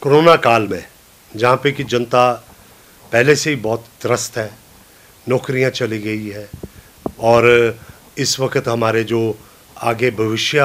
Corona काल में जहाँ पे कि जनता पहले से ही बहुत त्रस्त है, नौकरियाँ चली गई है और इस वक्त हमारे जो आगे भविष्य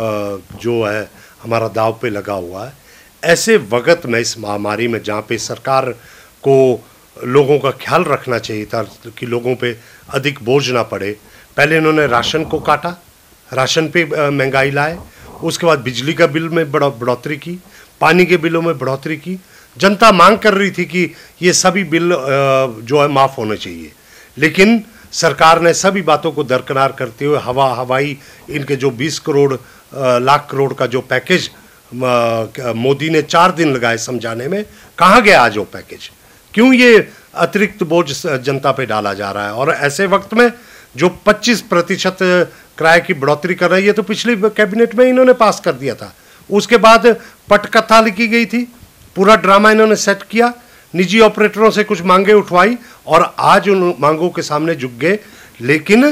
जो है हमारा दाव पे लगा हुआ है, ऐसे वक्त में इस महामारी में जहाँ पे सरकार को लोगों का ख्याल रखना चाहिए था कि लोगों पे अधिक बोझ ना पड़े। पहले इन्होंने राशन को काटा, राशन पे महंगाई लाए, उसके बाद बिजली का बिल में बढ़ोतरी की, पानी के बिलों में बढ़ोतरी की। जनता मांग कर रही थी कि ये सभी बिल जो है माफ़ होने चाहिए, लेकिन सरकार ने सभी बातों को दरकिनार करते हुए हवाई इनके जो 20 करोड़ लाख करोड़ का जो पैकेज मोदी ने 4 दिन लगाए समझाने में, कहाँ गया आज वो पैकेज? क्यों ये अतिरिक्त बोझ जनता पे डाला जा रहा है? और ऐसे वक्त में जो 25% किराए की बढ़ोतरी कर रही है, तो पिछली कैबिनेट में इन्होंने पास कर दिया था। उसके बाद पटकथा लिखी गई थी, पूरा ड्रामा इन्होंने सेट किया, निजी ऑपरेटरों से कुछ मांगे उठवाई और आज उन मांगों के सामने झुक गए। लेकिन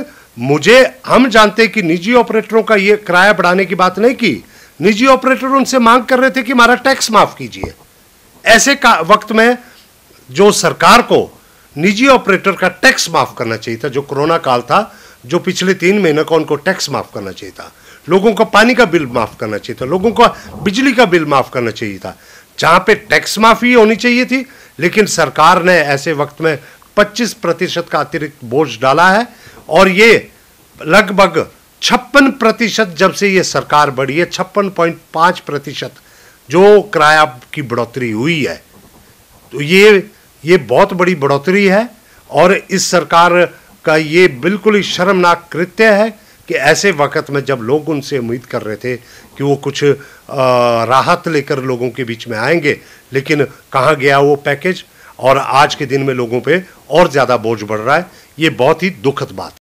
हम जानते कि निजी ऑपरेटरों का ये किराया बढ़ाने की बात नहीं की, निजी ऑपरेटर उनसे मांग कर रहे थे कि हमारा टैक्स माफ कीजिए। ऐसे का वक्त में जो सरकार को निजी ऑपरेटर का टैक्स माफ करना चाहिए था, जो कोरोना काल था, जो पिछले 3 महीने का उनको टैक्स माफ करना चाहिए था, लोगों का पानी का बिल माफ करना चाहिए था, लोगों का बिजली का बिल माफ करना चाहिए था, जहां पे टैक्स माफी होनी चाहिए थी। लेकिन सरकार ने ऐसे वक्त में 25% का अतिरिक्त बोझ डाला है और ये लगभग 56% जब से ये सरकार बढ़ी है, 56.5% जो किराया की बढ़ोतरी हुई है, तो ये बहुत बड़ी बढ़ोतरी है। और इस सरकार का ये बिल्कुल ही शर्मनाक कृत्य है कि ऐसे वक्त में जब लोग उनसे उम्मीद कर रहे थे कि वो कुछ राहत लेकर लोगों के बीच में आएंगे, लेकिन कहाँ गया वो पैकेज? और आज के दिन में लोगों पे और ज़्यादा बोझ बढ़ रहा है। ये बहुत ही दुखद बात है।